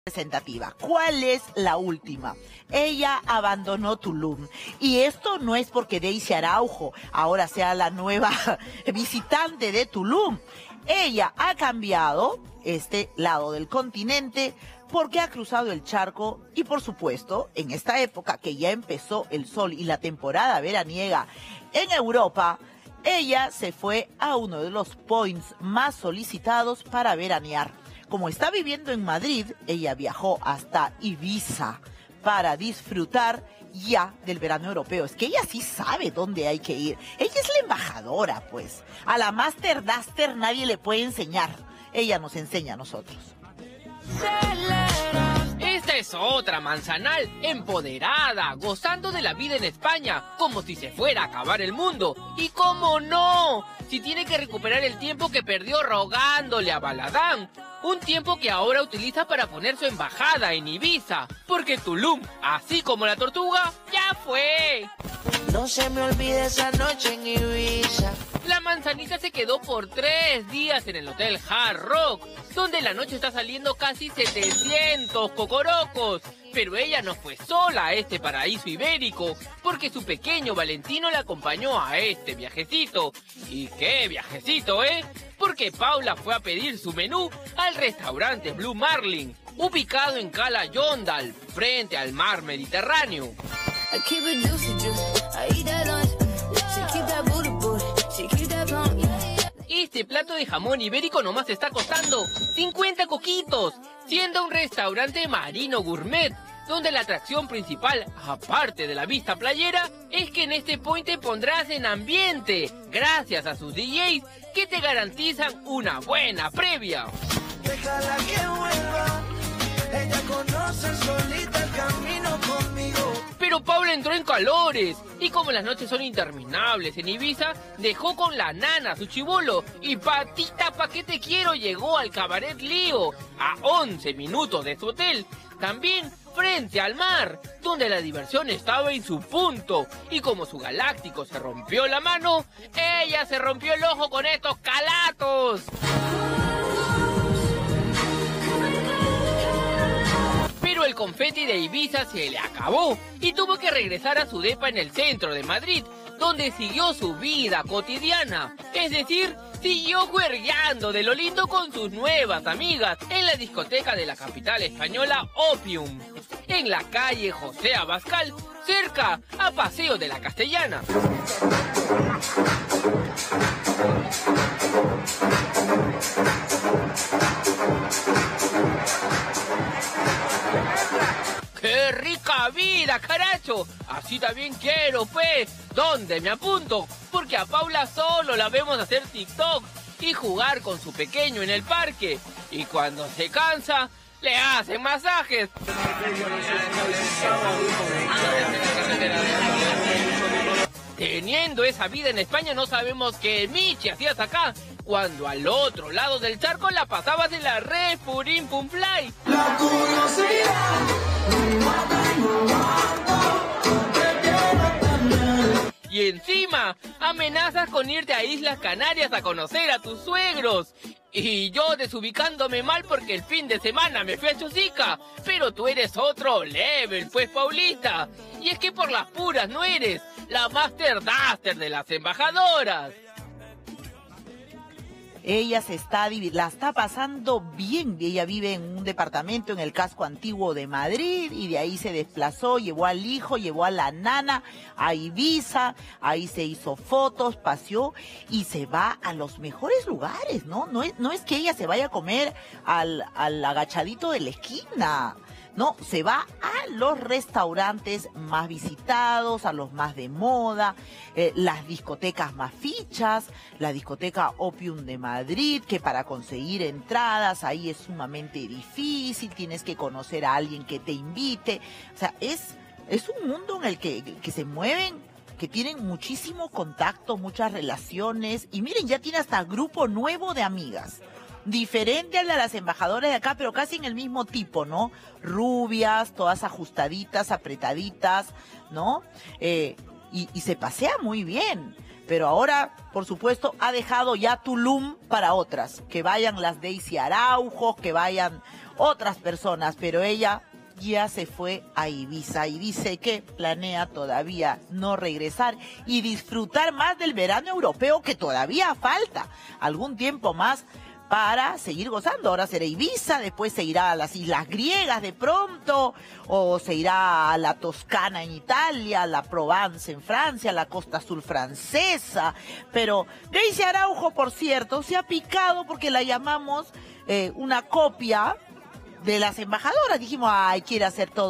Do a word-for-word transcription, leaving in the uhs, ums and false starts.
representativa. ¿Cuál es la última? Ella abandonó Tulum. Y esto no es porque Daisy Araujo ahora sea la nueva visitante de Tulum. Ella ha cambiado este lado del continente porque ha cruzado el charco y, por supuesto, en esta época que ya empezó el sol y la temporada veraniega en Europa, ella se fue a uno de los points más solicitados para veranear. Como está viviendo en Madrid, ella viajó hasta Ibiza para disfrutar ya del verano europeo. Es que ella sí sabe dónde hay que ir. Ella es la embajadora, pues. A la Master Duster nadie le puede enseñar. Ella nos enseña a nosotros. Esta es otra Manzanal, empoderada, gozando de la vida en España, como si se fuera a acabar el mundo. ¿Y cómo no? Si tiene que recuperar el tiempo que perdió rogándole a Baladán. Un tiempo que ahora utiliza para poner su embajada en Ibiza. Porque Tulum, así como la tortuga, ya fue. No se me olvide esa noche en Ibiza. La manzanita se quedó por tres días en el Hotel Hard Rock, donde la noche está saliendo casi setecientos cocorocos. Pero ella no fue sola a este paraíso ibérico, porque su pequeño Valentino la acompañó a este viajecito. ¿Y qué viajecito, eh? Porque Paula fue a pedir su menú al restaurante Blue Marlin, ubicado en Cala Yondal, frente al mar Mediterráneo. Este plato de jamón ibérico nomás está costando cincuenta coquitos, siendo un restaurante marino gourmet, donde la atracción principal, aparte de la vista playera, es que en este point te pondrás en ambiente, gracias a sus D Js que te garantizan una buena previa. Déjala que vuelva, ella conoce solita el camino conmigo. Pero Paula entró en calores, y como las noches son interminables en Ibiza, dejó con la nana su chibolo, y patita pa' qué te quiero llegó al Cabaret Lío, a once minutos de su hotel, también frente al mar, donde la diversión estaba en su punto, y como su galáctico se rompió la mano, ella se rompió el ojo con estos calatos. Pero el confeti de Ibiza se le acabó y tuvo que regresar a su depa en el centro de Madrid, donde siguió su vida cotidiana. Es decir, siguió juergueando de lo lindo con sus nuevas amigas en la discoteca de la capital española Opium, en la calle José Abascal, cerca a Paseo de la Castellana. ¡Qué rica vida, caracho! Así también quiero, pues. ¿Dónde me apunto? Porque a Paula solo la vemos hacer TikTok y jugar con su pequeño en el parque. Y cuando se cansa, le hacen masajes. Teniendo esa vida en España, no sabemos qué Michi hacías acá, cuando al otro lado del charco la pasabas en la red Purín Pum Fly. La curiosidad. Y encima, amenazas con irte a Islas Canarias a conocer a tus suegros. Y yo desubicándome mal porque el fin de semana me fui a Chosica. Pero tú eres otro level, pues, Paulita. Y es que por las puras no eres la Master Duster de las embajadoras. Ella se está, la está pasando bien. Ella vive en un departamento en el casco antiguo de Madrid y de ahí se desplazó, llevó al hijo, llevó a la nana a Ibiza, ahí se hizo fotos, paseó y se va a los mejores lugares, ¿no? No es, no es que ella se vaya a comer al, al agachadito de la esquina. No, se va a los restaurantes más visitados, a los más de moda, eh, las discotecas más fichas, la discoteca Opium de Madrid, que para conseguir entradas ahí es sumamente difícil, tienes que conocer a alguien que te invite. O sea, es, es un mundo en el que, que se mueven, que tienen muchísimo contacto, muchas relaciones, y miren, ya tiene hasta grupo nuevo de amigas. Diferente al de las embajadoras de acá, pero casi en el mismo tipo, ¿no? Rubias, todas ajustaditas, apretaditas, ¿no? Eh, y, y se pasea muy bien. Pero ahora, por supuesto, ha dejado ya Tulum para otras. Que vayan las Daisy Araujo, que vayan otras personas, pero ella ya se fue a Ibiza y dice que planea todavía no regresar y disfrutar más del verano europeo, que todavía falta algún tiempo más para seguir gozando. Ahora será Ibiza, después se irá a las Islas Griegas de pronto, o se irá a la Toscana en Italia, a la Provence en Francia, a la costa sur francesa. Pero Daisy Araujo, por cierto, se ha picado porque la llamamos eh, una copia de las embajadoras. Dijimos, ay, quiere hacer todo